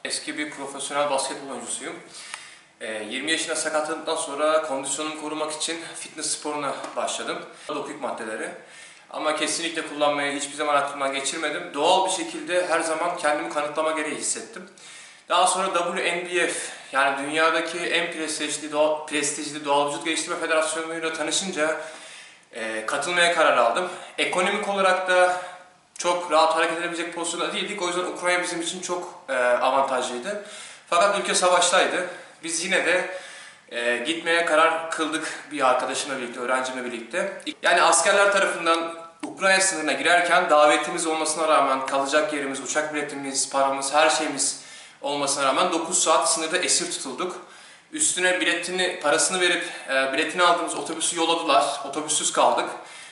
Eski bir profesyonel basketbol oyuncusuyum. 20 yaşında sakatlandıktan sonra kondisyonumu korumak için fitness sporuna başladım. Doping maddeleri. Ama kesinlikle kullanmayı hiçbir zaman aklımdan geçirmedim. Doğal bir şekilde her zaman kendimi kanıtlama gereği hissettim. Daha sonra WNBF, yani dünyadaki en prestijli doğal vücut geliştirme federasyonuyla tanışınca katılmaya karar aldım. Ekonomik olarak da çok rahat hareket edebilecek pozisyonda değildik. O yüzden Ukrayna bizim için çok avantajlıydı. Fakat ülke savaştaydı. Biz yine de gitmeye karar kıldık bir arkadaşımla birlikte, öğrencimle birlikte. Yani askerler tarafından Ukrayna sınırına girerken davetimiz olmasına rağmen kalacak yerimiz, uçak biletimiz, paramız, her şeyimiz olmasına rağmen 9 saat sınırda esir tutulduk. Üstüne parasını verip biletini aldığımız otobüsü yolladılar. Otobüssüz kaldık.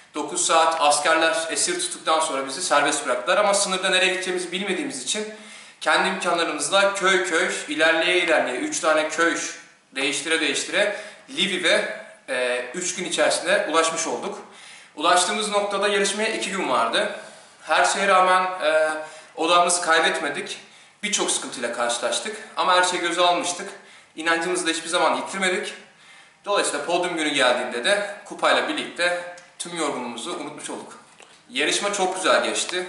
9 saat askerler esir tuttuktan sonra bizi serbest bıraktılar ama sınırda nereye gideceğimizi bilmediğimiz için kendi imkanlarımızla köy köy ilerleye 3 tane köy değiştire Lviv'e 3 gün içerisinde ulaşmış olduk. Ulaştığımız noktada yarışmaya 2 gün vardı. Her şeye rağmen odamızı kaybetmedik. Birçok sıkıntıyla karşılaştık ama her şeyi göze almıştık. İnancımızı da hiçbir zaman yitirmedik. Dolayısıyla podyum günü geldiğinde de kupayla birlikte tüm yorgunluğumuzu unutmuş olduk. Yarışma çok güzel geçti.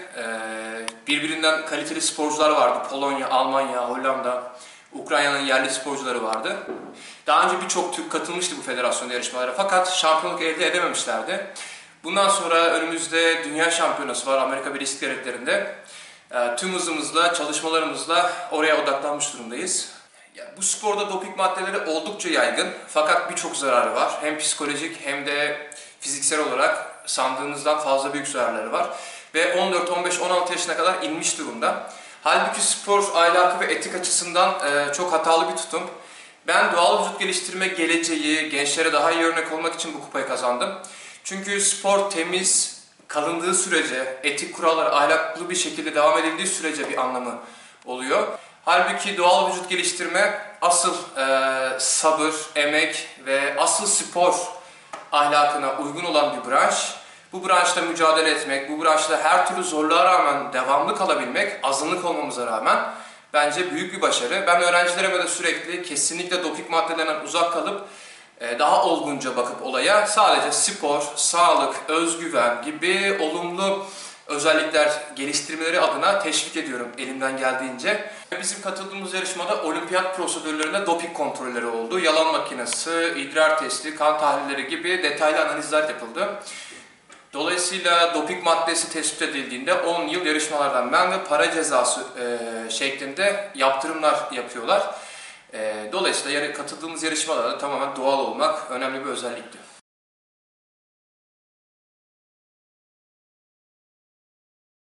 Birbirinden kaliteli sporcular vardı. Polonya, Almanya, Hollanda, Ukrayna'nın yerli sporcuları vardı. Daha önce birçok Türk katılmıştı bu federasyonda yarışmalara fakat şampiyonluk elde edememişlerdi. Bundan sonra önümüzde dünya şampiyonası var Amerika Birleşik Devletleri'nde. Tüm hızımızla, çalışmalarımızla oraya odaklanmış durumdayız. Bu sporda doping maddeleri oldukça yaygın fakat birçok zararı var. Hem psikolojik hem de fiziksel olarak sandığınızdan fazla büyük zararları var. Ve 14, 15, 16 yaşına kadar inmiş durumda. Halbuki spor ahlakı ve etik açısından çok hatalı bir tutum. Ben doğal vücut geliştirme geleceği, gençlere daha iyi örnek olmak için bu kupayı kazandım. Çünkü spor temiz kalındığı sürece, etik kurallara ahlaklı bir şekilde devam edildiği sürece bir anlamı oluyor. Halbuki doğal vücut geliştirme asıl sabır, emek ve asıl spor ahlakına uygun olan bir branş. Bu branşta mücadele etmek, bu branşta her türlü zorluğa rağmen devamlı kalabilmek, azınlık olmamıza rağmen bence büyük bir başarı. Ben öğrencilerime de sürekli kesinlikle doping maddelerinden uzak kalıp daha olgunca bakıp olaya sadece spor, sağlık, özgüven gibi olumlu özellikler geliştirmeleri adına teşvik ediyorum elimden geldiğince. Bizim katıldığımız yarışmada olimpiyat prosedürlerinde doping kontrolleri oldu. Yalan makinesi, idrar testi, kan tahlilleri gibi detaylı analizler yapıldı. Dolayısıyla doping maddesi tespit edildiğinde 10 yıl yarışmalardan men ve para cezası şeklinde yaptırımlar yapıyorlar. Dolayısıyla katıldığımız yarışmalarda tamamen doğal olmak önemli bir özellikti.